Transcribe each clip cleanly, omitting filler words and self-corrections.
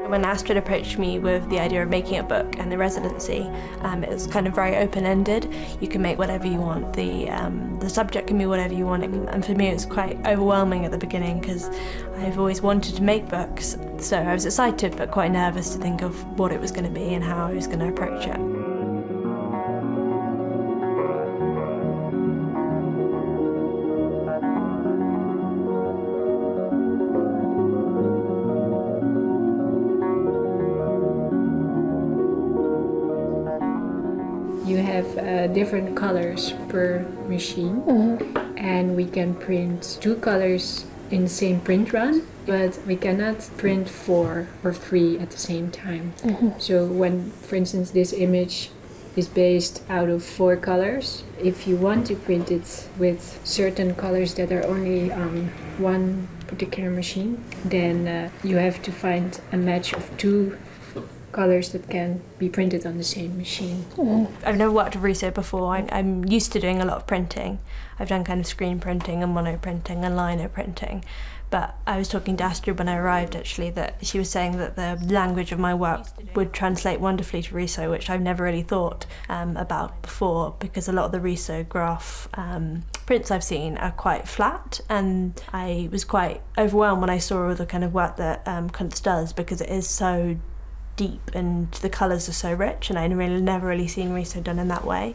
When Astrid approached me with the idea of making a book and the residency, it was kind of very open-ended. You can make whatever you want. The subject can be whatever you want. And for me, it was quite overwhelming at the beginning because I've always wanted to make books. So I was excited but quite nervous to think of what it was going to be and how I was going to approach it. You have different colors per machine, and we can print 2 colors in the same print run, but we cannot print 4 or 3 at the same time. So when, for instance, this image is based out of 4 colors, if you want to print it with certain colors that are only on one particular machine, then you have to find a match of 2 colors that can be printed on the same machine. I've never worked with Riso before. I'm used to doing a lot of printing. I've done kind of screen printing and mono printing and lino printing. But I was talking to Astrid when I arrived actually that she was saying that the language of my work would translate wonderfully to Riso, which I've never really thought about before, because a lot of the Riso graph prints I've seen are quite flat, and I was quite overwhelmed when I saw all the kind of work that Kunst does, because it is so deep and the colours are so rich, and I'd never really seen Riso done in that way.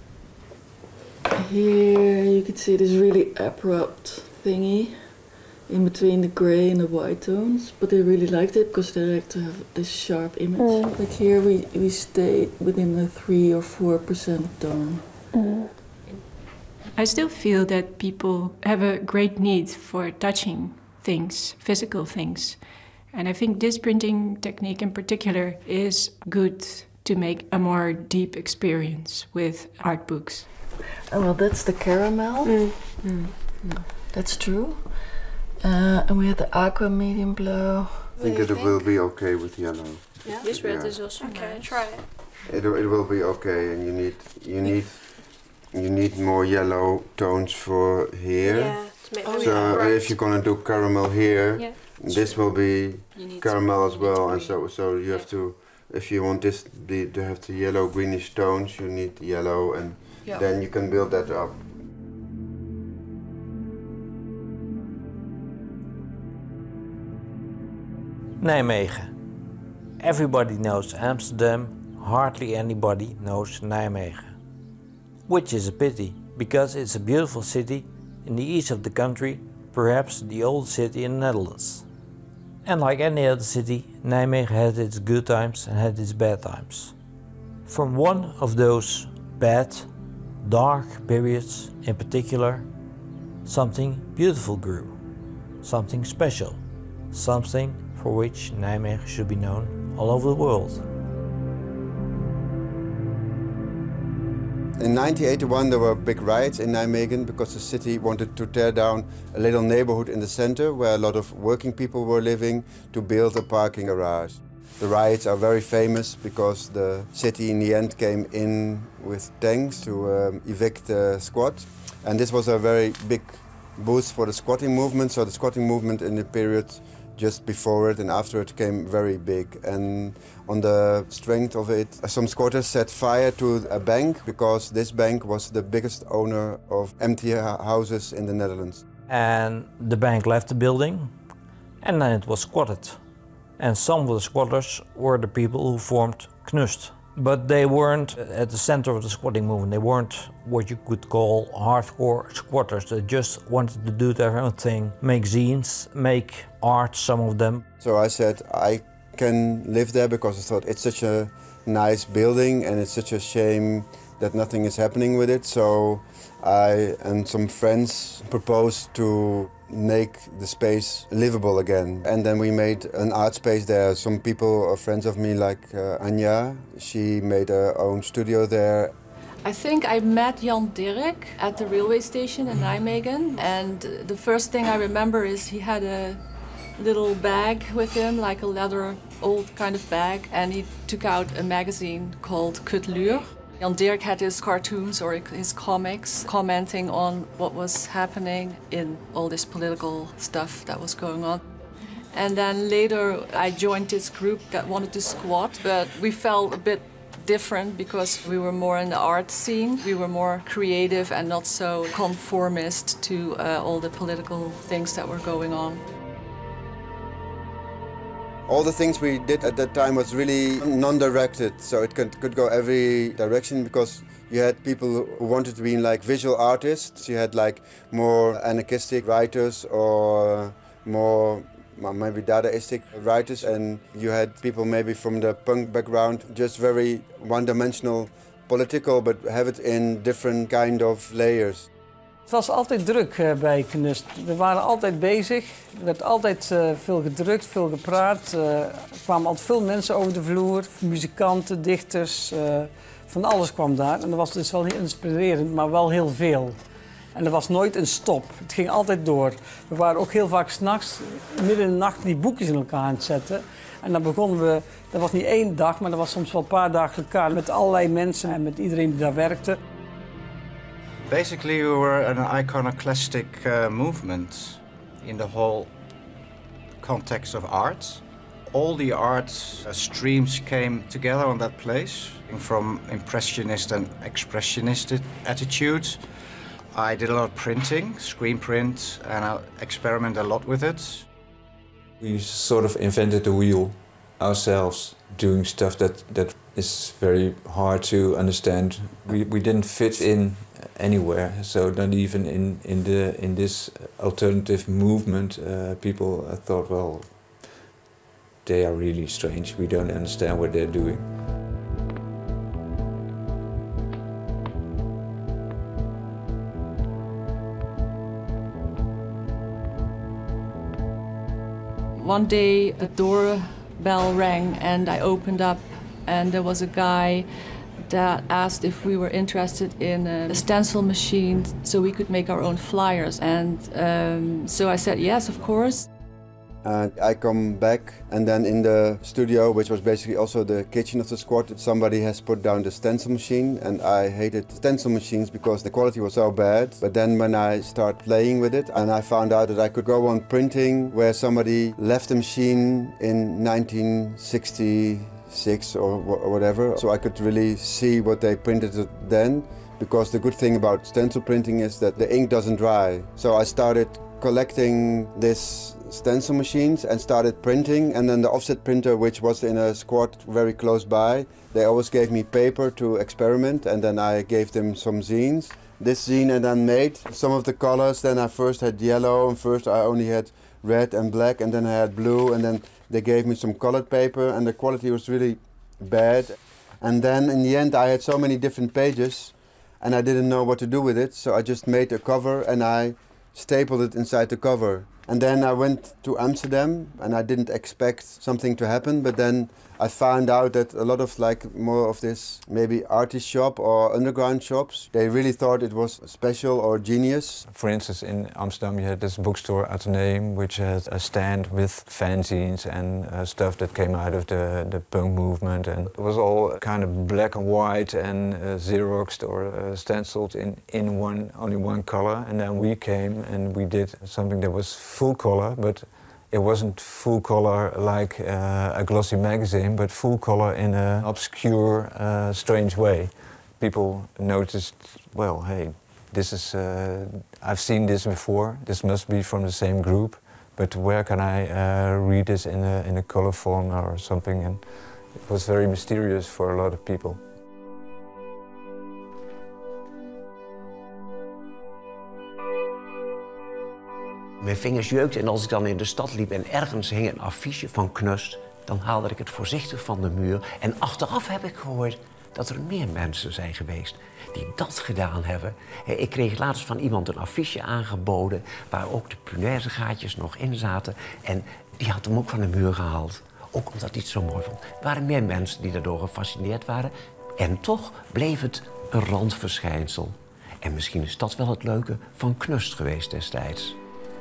Here you can see this really abrupt thingy in between the grey and the white tones, but they really liked it because they like to have this sharp image. Like here we stayed within the 3 or 4% tone. I still feel that people have a great need for touching things, physical things. And I think this printing technique in particular is good to make a more deep experience with art books. Oh, well, that's the caramel. That's true. And we had the aqua medium glow. I think it will be okay with yellow. Yeah? This red is also Okay, try it. It will be okay, and you need more yellow tones for here. Yeah, to make them So bright. if you're gonna do caramel here, this will be caramel as well, and so you have to, if you want this to have the yellow greenish tones, you need yellow, and then you can build that up. Nijmegen. Everybody knows Amsterdam, hardly anybody knows Nijmegen. Which is a pity, because it's a beautiful city in the east of the country, perhaps the oldest city in the Netherlands. And like any other city, Nijmegen had its good times and had its bad times. From one of those bad, dark periods in particular, something beautiful grew. Something special. Something for which Nijmegen should be known all over the world. In 1981 there were big riots in Nijmegen because the city wanted to tear down a little neighborhood in the center where a lot of working people were living to build a parking garage. The riots are very famous because the city in the end came in with tanks to evict the squat, and this was a very big boost for the squatting movement, so the squatting movement in the period just before it and after it came very big, and on the strength of it some squatters set fire to a bank because this bank was the biggest owner of empty houses in the Netherlands. And the bank left the building and then it was squatted. And some of the squatters were the people who formed Knust. But they weren't at the center of the squatting movement. They weren't what you could call hardcore squatters. They just wanted to do their own thing, make zines, make art, some of them. So I said I can live there because I thought it's such a nice building and it's such a shame that nothing is happening with it. So I and some friends proposed to make the space livable again. And then we made an art space there. Some people are friends of me, like Anja. She made her own studio there. I think I met Jan Dirk at the railway station in Nijmegen, and the first thing I remember is he had a little bag with him, like a leather old kind of bag, and he took out a magazine called Kultuur. Jan Dirk had his cartoons or his comics commenting on what was happening in all this political stuff that was going on. And then later I joined this group that wanted to squat, but we felt a bit different because we were more in the art scene. We were more creative and not so conformist to all the political things that were going on. All the things we did at that time was really non-directed, so it could go every direction because you had people who wanted to be like visual artists. You had like more anarchistic writers or more maybe Dadaistic writers, and you had people maybe from the punk background, just very one-dimensional political, but have it in different kind of layers. Het was altijd druk bij Knust. We waren altijd bezig. Er werd altijd veel gedrukt, veel gepraat. Er kwamen altijd veel mensen over de vloer. Muzikanten, dichters, van alles kwam daar. En dat was dus wel heel inspirerend, maar wel heel veel. En er was nooit een stop. Het ging altijd door. We waren ook heel vaak 's nachts, midden in de nacht, die boekjes in elkaar aan het zetten. En dan begonnen we, dat was niet één dag, maar dat was soms wel een paar dagen elkaar met allerlei mensen en met iedereen die daar werkte. Basically, we were an iconoclastic movement in the whole context of art. All the art streams came together on that place, from impressionist and expressionist attitudes. I did a lot of printing, screen print, and I experiment a lot with it. We sort of invented the wheel ourselves, doing stuff that is very hard to understand. We didn't fit in anywhere, so not even in this alternative movement, people thought, well, they are really strange. We don't understand what they're doing. One day the doorbell rang and I opened up and there was a guy that asked if we were interested in a stencil machine so we could make our own flyers. And so I said yes, of course. I come back, and then in the studio, which was basically also the kitchen of the squad, somebody has put down the stencil machine, and I hated stencil machines because the quality was so bad. But then when I started playing with it, and I found out that I could go on printing where somebody left the machine in 1966 or whatever, so I could really see what they printed then, because the good thing about stencil printing is that the ink doesn't dry. So I started collecting this stencil machines and started printing, and then the offset printer, which was in a squad very close by, they always gave me paper to experiment, and then I gave them some zines. This zine I then made some of the colors. Then I first had yellow, and first I only had red and black, and then I had blue, and then they gave me some colored paper, and the quality was really bad. And then in the end I had so many different pages and I didn't know what to do with it, so I just made a cover and I stapled it inside the cover. And then I went to Amsterdam and I didn't expect something to happen, but then I found out that a lot of more of this maybe artist shop or underground shops, they really thought it was special or genius. For instance, in Amsterdam you had this bookstore Atheneum, which had a stand with fanzines and stuff that came out of the punk movement, and it was all kind of black and white and Xeroxed or stenciled in only one color. And then we came and we did something that was full color, but it wasn't full color like a glossy magazine, but full color in an obscure, strange way. People noticed, well, hey, this is, I've seen this before, this must be from the same group, but where can I read this in a color form or something? And it was very mysterious for a lot of people. Mijn vingers jeukten en als ik dan in de stad liep en ergens hing een affiche van Knust, dan haalde ik het voorzichtig van de muur. En achteraf heb ik gehoord dat er meer mensen zijn geweest die dat gedaan hebben. Ik kreeg laatst van iemand een affiche aangeboden waar ook de punaisegaatjes nog in zaten. En die had hem ook van de muur gehaald. Ook omdat hij het zo mooi vond. Er waren meer mensen die daardoor gefascineerd waren. En toch bleef het een randverschijnsel. En misschien is dat wel het leuke van Knust geweest destijds.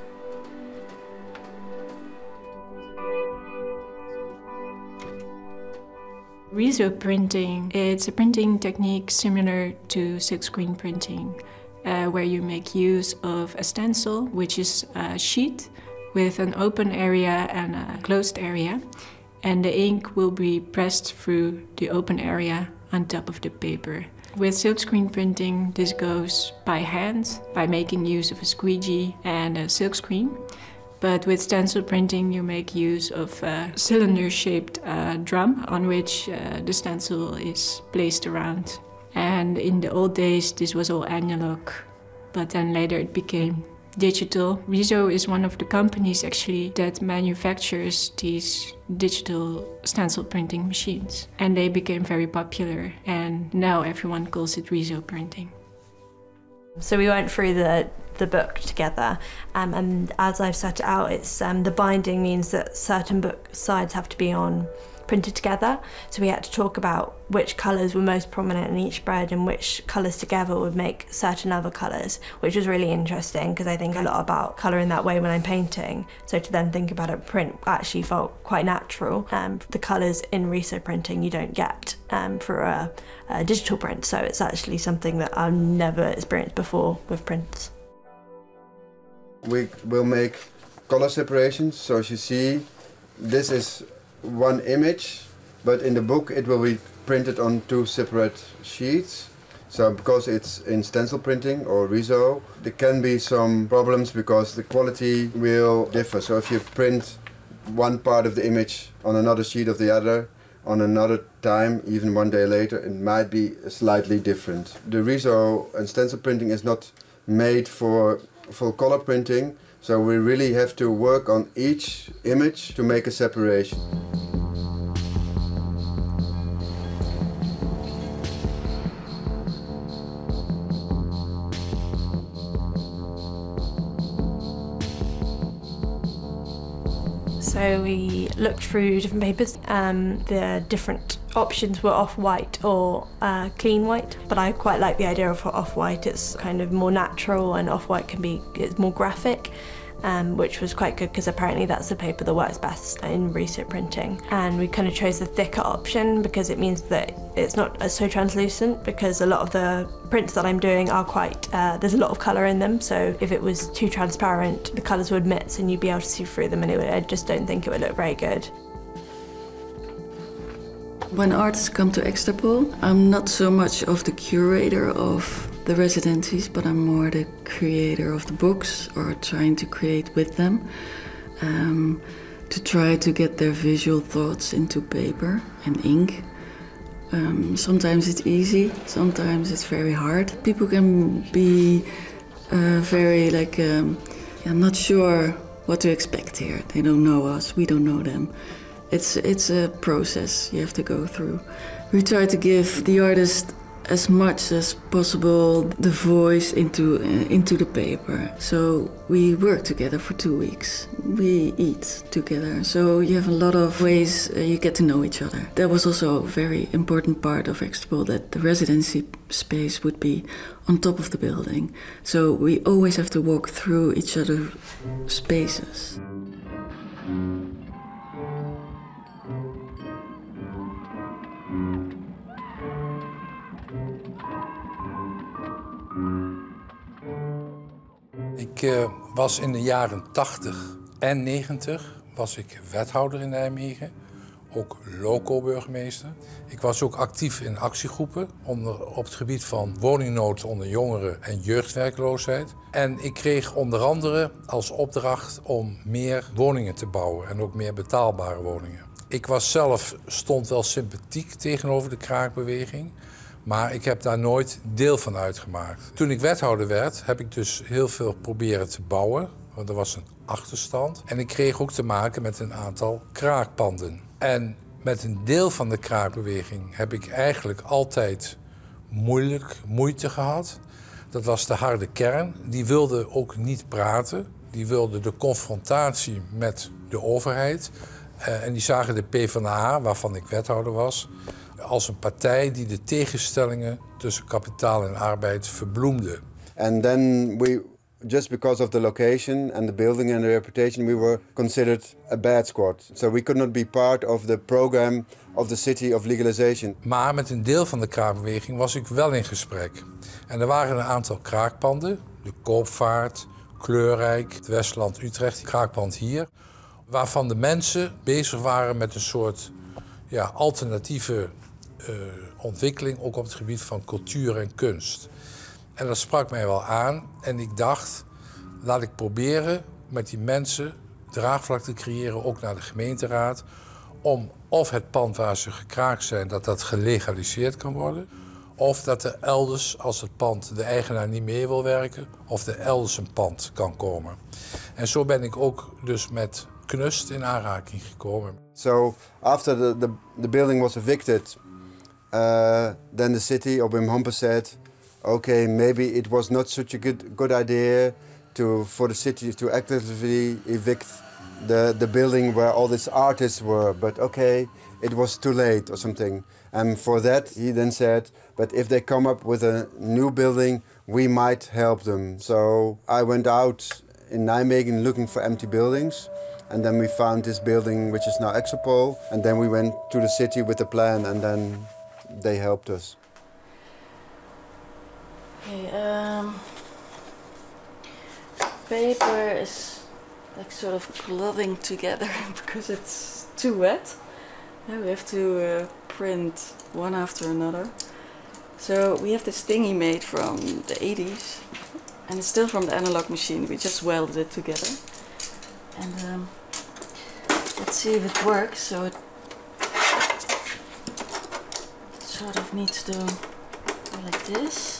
Riso printing, it's a printing technique similar to silkscreen printing, where you make use of a stencil, which is a sheet with an open area and a closed area. And the ink will be pressed through the open area on top of the paper. With silkscreen printing, this goes by hand, by making use of a squeegee and a silkscreen. But with stencil printing, you make use of a cylinder-shaped drum on which the stencil is placed around. And in the old days, this was all analog, but then later it became digital. Riso is one of the companies actually that manufactures these digital stencil printing machines. And they became very popular, and now everyone calls it Riso printing. So we went through the book together, and as I've set it out, it's the binding means that certain book sides have to be printed together. So we had to talk about which colours were most prominent in each spread and which colours together would make certain other colours, which was really interesting because I think a lot about colour in that way when I'm painting. So to then think about it in print actually felt quite natural. The colours in Riso printing you don't get for a digital print, so it's actually something that I've never experienced before with prints. We will make color separations, so as you see, this is one image, but in the book it will be printed on 2 separate sheets. So because it's in stencil printing or Riso, there can be some problems because the quality will differ. So if you print one part of the image on another sheet of the other, on another time, even one day later, it might be slightly different. The Riso and stencil printing is not made for full color printing, so we really have to work on each image to make a separation. So we looked through different papers. The different options were off-white or clean white, but I quite like the idea of off-white. It's kind of more natural, and off-white it's more graphic, which was quite good because apparently that's the paper that works best in Riso printing. And we kind of chose the thicker option because it means that it's not so translucent, because a lot of the prints that I'm doing are quite, there's a lot of colour in them, so if it was too transparent, the colours would mix and you'd be able to see through them, and I just don't think it would look very good. When artists come to Extrapol, I'm not so much of the curator of the residencies, but I'm more the creator of the books, or trying to create with them, to try to get their visual thoughts into paper and ink. Sometimes it's easy, sometimes it's very hard. People can be very like, I'm not sure what to expect here. They don't know us, we don't know them. It's a process you have to go through. We try to give the artist as much as possible the voice into the paper. So we work together for 2 weeks. We eat together. So you have a lot of ways you get to know each other. That was also a very important part of Extrapol, that the residency space would be on top of the building. So we always have to walk through each other's spaces. Ik was in de jaren 80 en 90 was ik wethouder in Nijmegen, ook loco-burgemeester. Ik was ook actief in actiegroepen op het gebied van woningnood onder jongeren en jeugdwerkloosheid. En ik kreeg onder andere als opdracht om meer woningen te bouwen en ook meer betaalbare woningen. Ik stond wel sympathiek tegenover de kraakbeweging, maar ik heb daar nooit deel van uitgemaakt. Toen ik wethouder werd, heb ik dus heel veel proberen te bouwen, want er was een achterstand. En ik kreeg ook te maken met een aantal kraakpanden. En met een deel van de kraakbeweging heb ik eigenlijk altijd moeite gehad. Dat was de harde kern. Die wilde ook niet praten. Die wilde de confrontatie met de overheid. En die zagen de PvdA, waarvan ik wethouder was, als een partij die de tegenstellingen tussen kapitaal en arbeid verbloemde. And then just because of the location and the building and the reputation, we were considered a bad squad. So we could not be part of the program of the city of legalization. Maar met een deel van de kraakbeweging was ik wel in gesprek. En er waren een aantal kraakpanden, de Koopvaart, kleurrijk. Het Westland Utrecht, die kraakpand hier. Waarvan de mensen bezig waren met een soort alternatieve ontwikkeling, ook op het gebied van cultuur en kunst. En dat sprak mij wel aan en ik dacht, laat ik proberen met die mensen draagvlak te creëren, ook naar de gemeenteraad, om of het pand waar ze gekraakt zijn, dat gelegaliseerd kan worden, of dat er elders, als het pand de eigenaar niet meer wil werken, of er elders een pand kan komen. En zo ben ik ook dus met Knust in aanraking gekomen. So after the building was evicted, then the city of Wim Hompers said, okay, maybe it was not such a good idea for the city to actively evict the building where all these artists were, but okay, it was too late or something. And for that he then said, but if they come up with a new building, we might help them. So I went out in Nijmegen looking for empty buildings, and then we found this building which is now Exopol, and then we went to the city with the plan, and then they helped us. Okay, paper is like sort of clubbing together because it's too wet. Now we have to print one after another. So we have this thingy made from the 80s, and it's still from the analog machine. We just welded it together. And let's see if it works. So it sort of needs to go like this.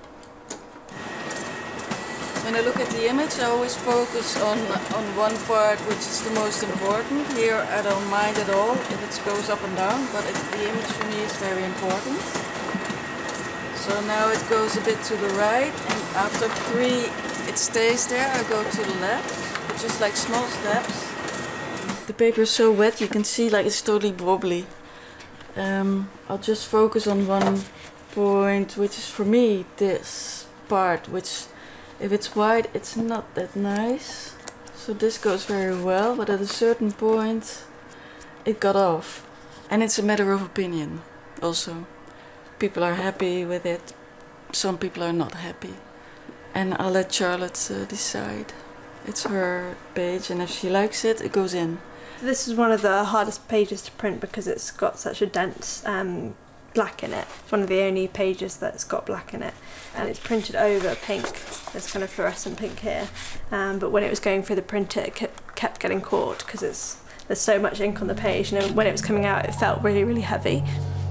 When I look at the image, I always focus on one part which is the most important. Here I don't mind at all if it goes up and down, but the image for me is very important. So now it goes a bit to the right, and after 3 it stays there. I go to the left, just like small steps. The paper is so wet, you can see like it's totally wobbly. I'll just focus on one point, which is for me this part, which if it's white, it's not that nice. So this goes very well, but at a certain point it got off. And it's a matter of opinion also. People are happy with it, some people are not happy. And I'll let Charlotte decide. It's her page, and if she likes it, it goes in. This is one of the hardest pages to print because it's got such a dense black in it. It's one of the only pages that's got black in it, and it's printed over pink. There's kind of fluorescent pink here, but when it was going through the printer, it kept getting caught because there's so much ink on the page, and when it was coming out, it felt really, really heavy.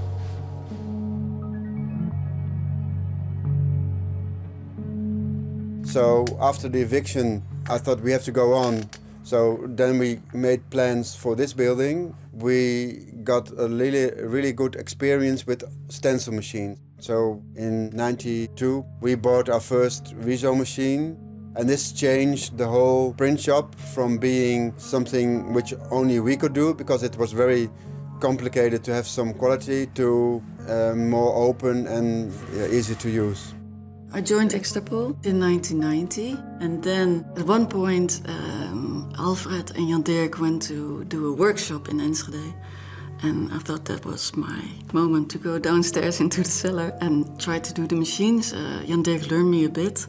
So after the eviction, I thought we have to go on. So then we made plans for this building. We got a really good experience with stencil machines. So in '92, we bought our first Riso machine, and this changed the whole print shop from being something which only we could do because it was very complicated to have some quality to more open and easy to use. I joined Extrapol in 1990, and then at one point Alfred and Jan Dirk went to do a workshop in Enschede, and I thought that was my moment to go downstairs into the cellar and try to do the machines. Jan Dirk learned me a bit.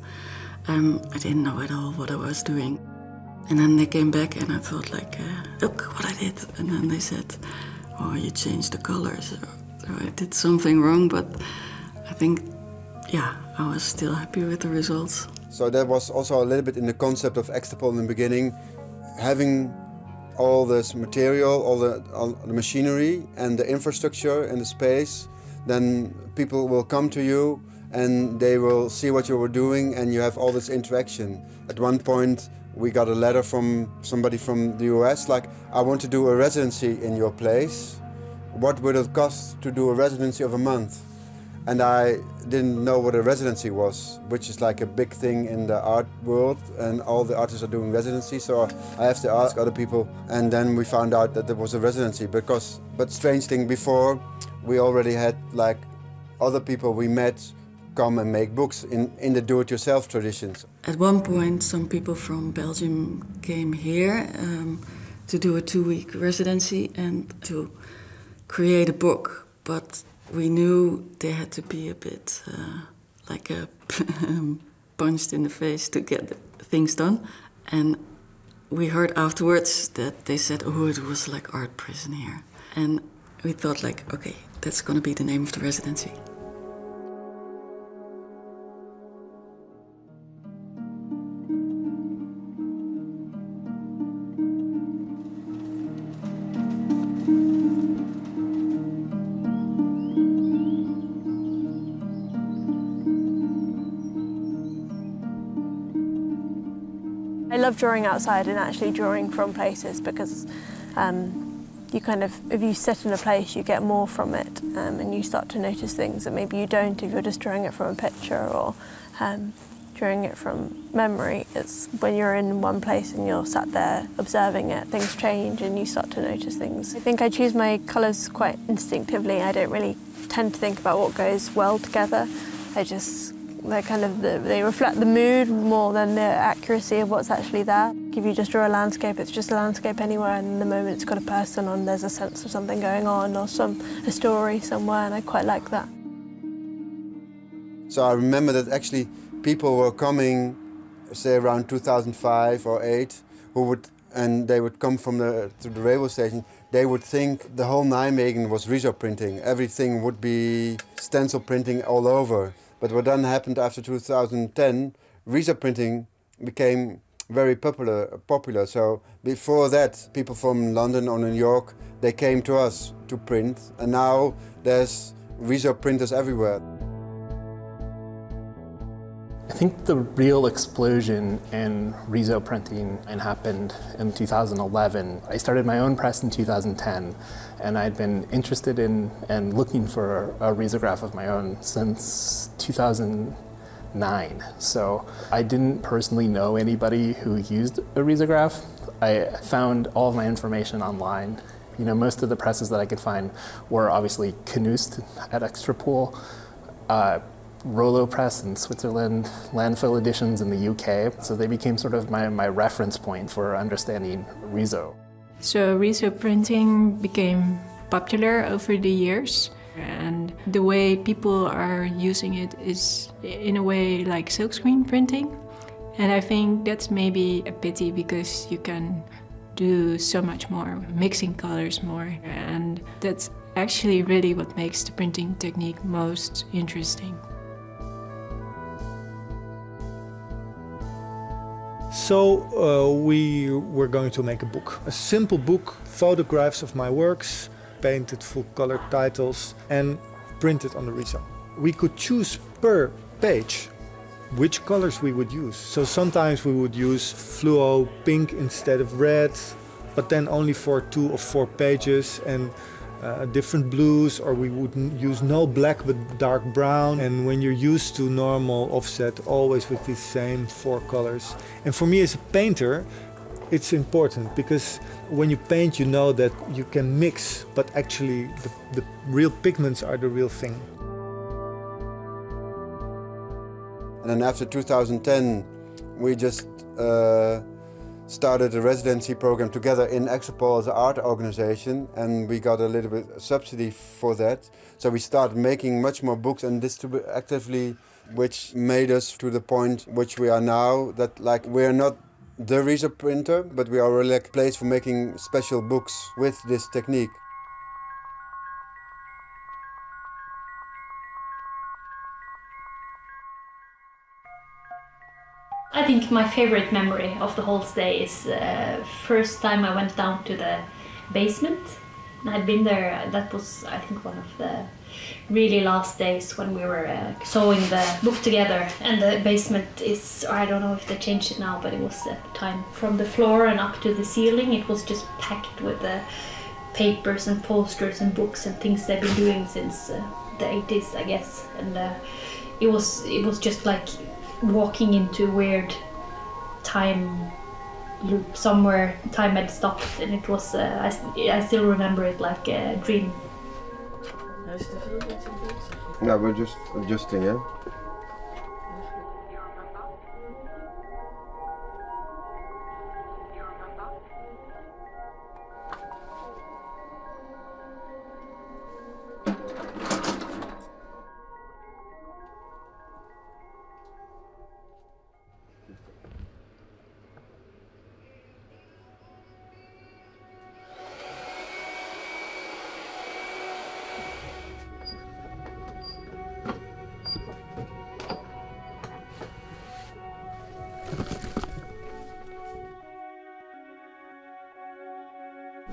I didn't know at all what I was doing. And then they came back and I thought like, look what I did. And then they said, oh, you changed the colors. So I did something wrong, but I think, yeah, I was still happy with the results. So that was also a little bit in the concept of Extrapol in the beginning, having all this material, all the machinery and the infrastructure and the space, then people will come to you and they will see what you were doing and you have all this interaction. At one point we got a letter from somebody from the US like, I want to do a residency in your place. What would it cost to do a residency of a month? And I didn't know what a residency was, which is like a big thing in the art world, and all the artists are doing residency, so I have to ask other people. And then we found out that there was a residency, but strange thing, before we already had like other people we met come and make books in the do-it-yourself traditions. At one point, some people from Belgium came here to do a 2-week residency and to create a book, but we knew they had to be a bit like a punched in the face to get things done. And we heard afterwards that they said, oh, it was like art prison here. And we thought like, okay, that's gonna be the name of the residency. I love drawing outside and actually drawing from places because you kind of, if you sit in a place, you get more from it and you start to notice things that maybe you don't if you're just drawing it from a picture or drawing it from memory. It's when you're in one place and you're sat there observing it, things change and you start to notice things. I think I choose my colours quite instinctively. I don't really tend to think about what goes well together. They reflect the mood more than the accuracy of what's actually there. If you just draw a landscape, it's just a landscape anywhere, and the moment it's got a person on, there's a sense of something going on or a story somewhere, and I quite like that. So I remember that actually people were coming, say around 2005 or 2008, they would come to the railway station. They would think the whole Nijmegen was Riso printing. Everything would be stencil printing all over. But what then happened after 2010, Riso printing became very popular. So before that, people from London or New York, they came to us to print. And now there's Riso printers everywhere. I think the real explosion in Riso printing happened in 2011. I started my own press in 2010, and I'd been interested in and looking for a risograph of my own since 2009. So I didn't personally know anybody who used a risograph. I found all of my information online. You know, most of the presses that I could find were obviously Knust at Extrapool, Rollo Press in Switzerland, Landfill Editions in the UK. So they became sort of my reference point for understanding Riso. So Riso printing became popular over the years, and the way people are using it is in a way like silkscreen printing. And I think that's maybe a pity because you can do so much more, mixing colors more, and that's actually really what makes the printing technique most interesting. So we were going to make a book, a simple book, photographs of my works, painted full-color titles and printed on the Riso. We could choose per page which colors we would use. So sometimes we would use fluo pink instead of red, but then only for 2 or 4 pages, and different blues, or we would use no black but dark brown. And when you're used to normal offset, always with these same 4 colors. And for me as a painter, it's important because when you paint, you know that you can mix, but actually the real pigments are the real thing. And then after 2010, we just started a residency program together in Extrapol as an art organization, and we got a little bit of subsidy for that. So we started making much more books and distribute actively, which made us to the point which we are now, that like we're not the Riso printer, but we are really like a place for making special books with this technique. I think my favorite memory of the whole stay is the first time I went down to the basement. I'd been there, that was I think one of the really last days when we were sewing the book together. And the basement is, I don't know if they changed it now, but it was at the time from the floor and up to the ceiling. It was just packed with the papers and posters and books and things they've been doing since the 80s, I guess. And it was just like walking into a weird time loop. Somewhere time had stopped, and it was I still remember it like a dream. No, we're just adjusting, yeah?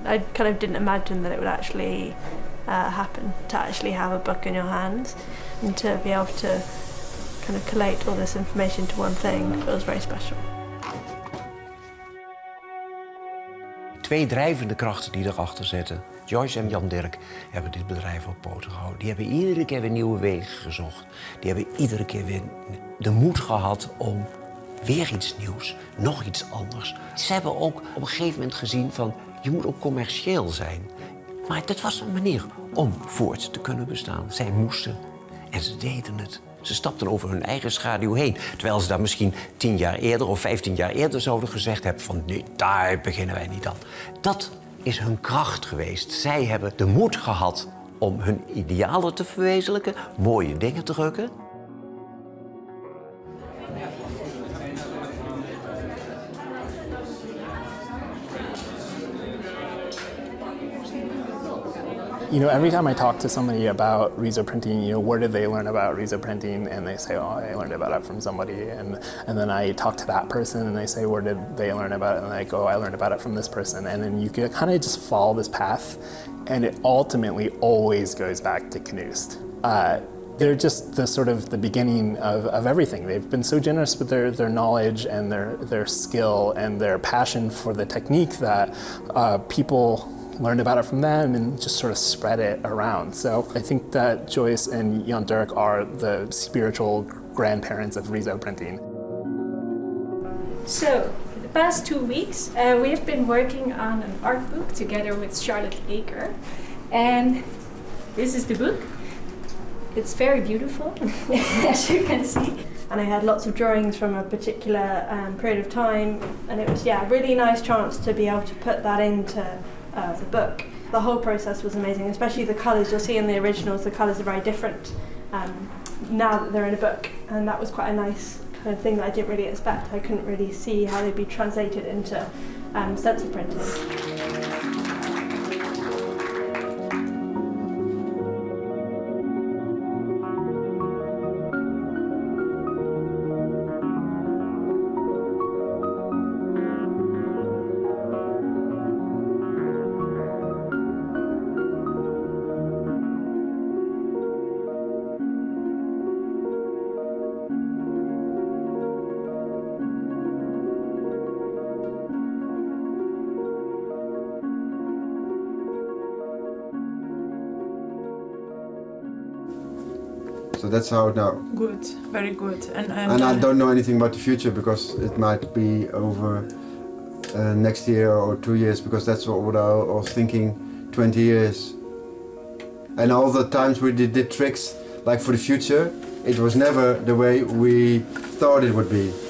I kind of didn't imagine that it would actually happen, to actually have a book in your hands and to be able to kind of collate all this information to one thing feels very special. Twee drijvende krachten die erachter zitten. Joyce en Jan Dirk hebben dit bedrijf op poten gehouden. Die hebben iedere keer weer nieuwe wegen gezocht. Die hebben iedere keer weer de moed gehad om weer iets nieuws, nog iets anders. Ze hebben ook op een gegeven moment gezien van, je moet ook commercieel zijn. Maar dat was een manier om voort te kunnen bestaan. Zij moesten en ze deden het. Ze stapten over hun eigen schaduw heen. Terwijl ze daar misschien 10 jaar eerder of 15 jaar eerder zouden gezegd hebben van, nee, daar beginnen wij niet aan. Dat is hun kracht geweest. Zij hebben de moed gehad om hun idealen te verwezenlijken, mooie dingen te drukken. You know, every time I talk to somebody about Riso printing, you know, where did they learn about Riso printing? And they say, oh, I learned about it from somebody. And then I talk to that person and they say, where did they learn about it? And I go, I learned about it from this person. And then you kind of just follow this path. And it ultimately always goes back to Knust. They're just the sort of the beginning of everything. They've been so generous with their knowledge and their skill and their passion for the technique that people learned about it from them and just sort of spread it around. So I think that Joyce and Jan Dirk are the spiritual grandparents of Riso printing. So, for the past 2 weeks, we have been working on an art book together with Charlotte Aker. And this is the book. It's very beautiful, as you can see. And I had lots of drawings from a particular period of time, and it was, yeah, a really nice chance to be able to put that into the book. The whole process was amazing, especially the colours. You'll see in the originals the colours are very different now that they're in a book, and that was quite a nice kind of thing that I didn't really expect. I couldn't really see how they'd be translated into stencil printing. So that's how it now. Good, very good. And I don't know anything about the future because it might be over next year or 2 years, because that's what I was thinking 20 years. And all the times we did tricks, like for the future, it was never the way we thought it would be.